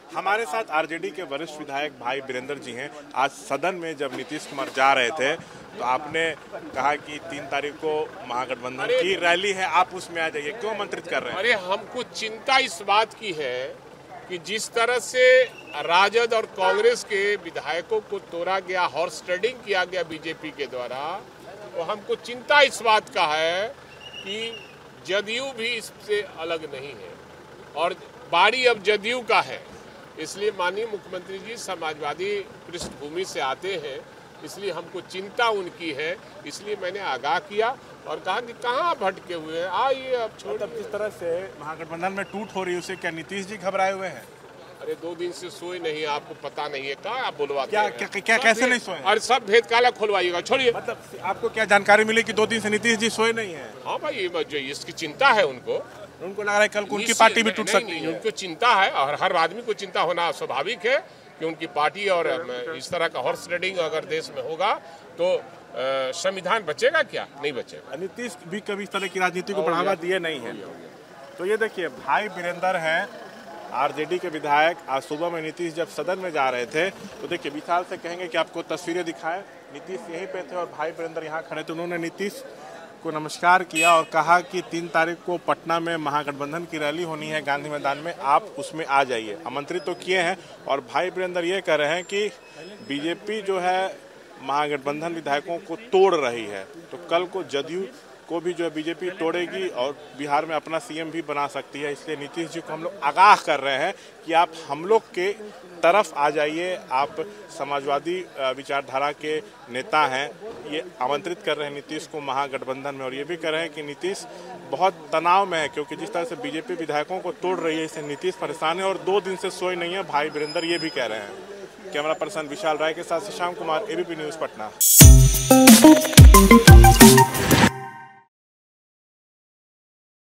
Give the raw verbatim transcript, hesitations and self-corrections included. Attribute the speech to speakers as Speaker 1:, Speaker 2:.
Speaker 1: हमारे साथ आरजेडी के वरिष्ठ विधायक भाई वीरेंद्र जी हैं। आज सदन में जब नीतीश कुमार जा रहे थे तो आपने कहा कि तीन तारीख को महागठबंधन की रैली है, आप उसमें आ जाइए, क्यों आमंत्रित कर रहे हैं?
Speaker 2: अरे हमको चिंता इस बात की है कि जिस तरह से राजद और कांग्रेस के विधायकों को तोड़ा गया, हॉर्स ट्रेडिंग किया गया बीजेपी के द्वारा, तो हमको चिंता इस बात का है कि जदयू भी इससे अलग नहीं है और बारी अब जदयू का है। इसलिए माननीय मुख्यमंत्री जी समाजवादी पृष्ठभूमि से आते हैं, इसलिए हमको चिंता उनकी है। इसलिए मैंने आगाह किया और कहा कि कहाँ भटके हुए हैं, आइए अब छोड़।
Speaker 1: तब जिस तरह से महागठबंधन में टूट हो रही है, उसे क्या नीतीश जी घबराए हुए हैं?
Speaker 2: अरे दो दिन से सोए नहीं, आपको पता नहीं है, कहाँ आप बुलवाते
Speaker 1: क्या,
Speaker 2: हैं?
Speaker 1: क्या, क्या, क्या कैसे नहीं सोए?
Speaker 2: और सब भेद काला खोलवाइएगा, छोड़िए।
Speaker 1: मतलब आपको क्या जानकारी मिली कि दो दिन से नीतीश जी सोए नहीं है?
Speaker 2: हाँ भाई, जो इसकी चिंता है उनको
Speaker 1: उनको लग रहा है कल को उनकी पार्टी भी टूट सकती है।
Speaker 2: उनको चिंता है और हर आदमी को चिंता होना स्वाभाविक है कि उनकी पार्टी और इस तरह का हॉर्स ट्रेडिंग अगर देश में होगा तो संविधान बचेगा क्या? नहीं बचेगा।
Speaker 1: नीतीश भी कभी इस तरह की राजनीति को बढ़ावा दिए नहीं है। तो ये देखिए, भाई वीरेंद्र हैं आरजेडी के विधायक। आज सुबह में नीतीश जब सदन में जा रहे थे तो देखिए विशाल से कहेंगे कि आपको तस्वीरें दिखाएं। नीतीश यहीं पे थे और भाई वीरेंद्र यहाँ खड़े थे। उन्होंने नीतीश को नमस्कार किया और कहा कि तीन तारीख को पटना में महागठबंधन की रैली होनी है गांधी मैदान में, आप उसमें आ जाइए। आमंत्रित तो किए हैं और भाई वीरेंद्र ये कह रहे हैं कि बीजेपी जो है महागठबंधन विधायकों को तोड़ रही है, तो कल को जदयू को भी जो है बीजेपी तोड़ेगी और बिहार में अपना सीएम भी बना सकती है। इसलिए नीतीश जी को हम लोग आगाह कर रहे हैं कि आप हम लोग के तरफ आ जाइए, आप समाजवादी विचारधारा के नेता हैं। ये आमंत्रित कर रहे हैं नीतीश को महागठबंधन में और ये भी कह रहे हैं कि नीतीश बहुत तनाव में है क्योंकि जिस तरह से बीजेपी विधायकों को तोड़ रही है, इससे नीतीश परेशान है और दो दिन से सोए नहीं है। भाई वीरेंद्र ये भी कह रहे हैं। कैमरा पर्सन विशाल राय के साथ श्याम कुमार, एबीपी न्यूज़ पटना।